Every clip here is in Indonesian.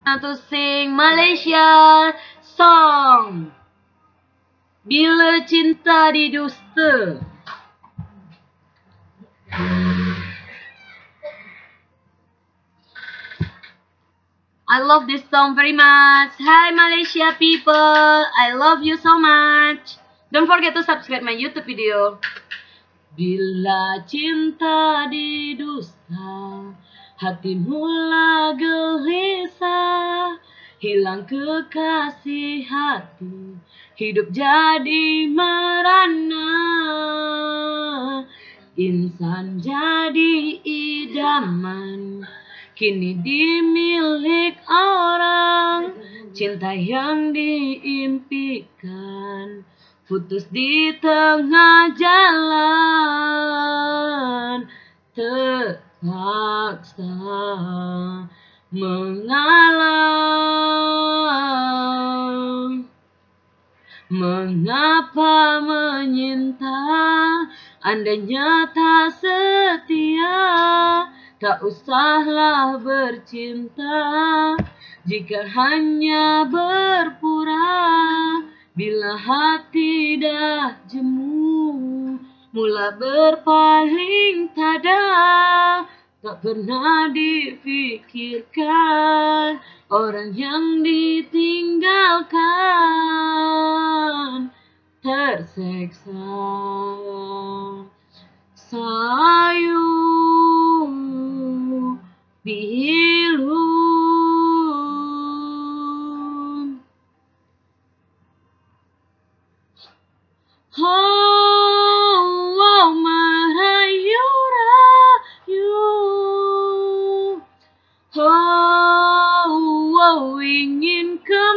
To sing Malaysia song. Bila cinta didusta. I love this song very much. Hi Malaysia people, I love you so much. Don't forget to subscribe my YouTube video. Bila cinta didusta, hati mula gelisah, hilang kekasih hati, hidup jadi merana. Insan jadi idaman, kini dimilik orang. Cinta yang diimpikan putus di tengah jalan. Terpaksa mengalah. Mengapa menyinta, andainya tak setia? Tak usahlah bercinta jika hanya berpura. Bila hati dah jemu, mula berpaling tada. Tak pernah difikirkan orang yang ditinggalkan terseksa. Sayu pilu. Oh, merayu-rayu. Oh, ingin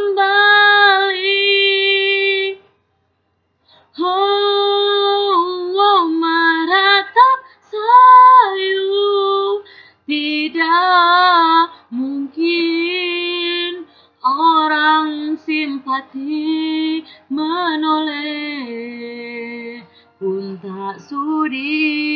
kembali. Oh, meratap sayu. Tidak mungkin orang simpati menoleh pun tak sudi.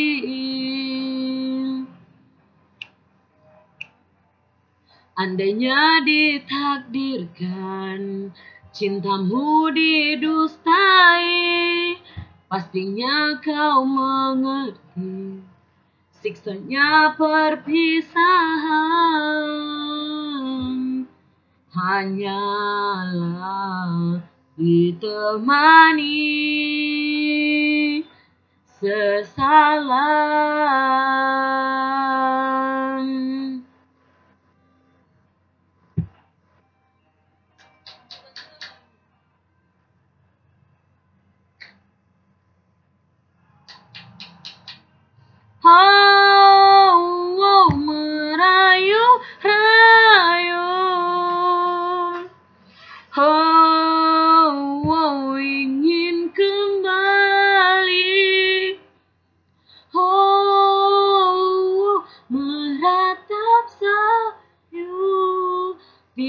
Andainya ditakdirkan cintamu didustai, pastinya kau mengerti siksanya perpisahan. Hanyalah ditemani sesalan. Oh, merayu-rayu. Oh, ingin kembali. Oh, meratap sayu.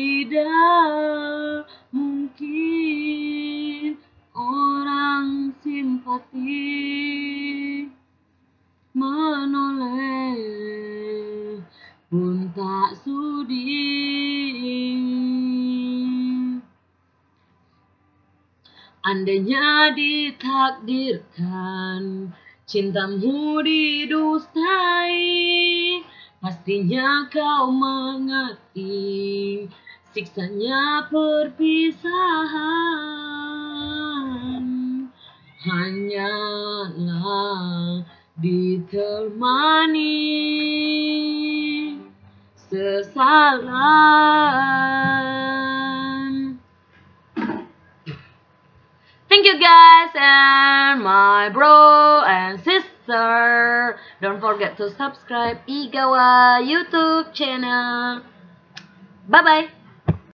Tidak mungkin orang simpati menoleh pun tak sudi. Andainya ditakdirkan cintamu didustai, pastinya kau mengerti siksanya perpisahan. Hanyalah ditemani sesalan. Thank you guys and my bro and sister. Don't forget to subscribe Igawa YouTube channel. Bye bye.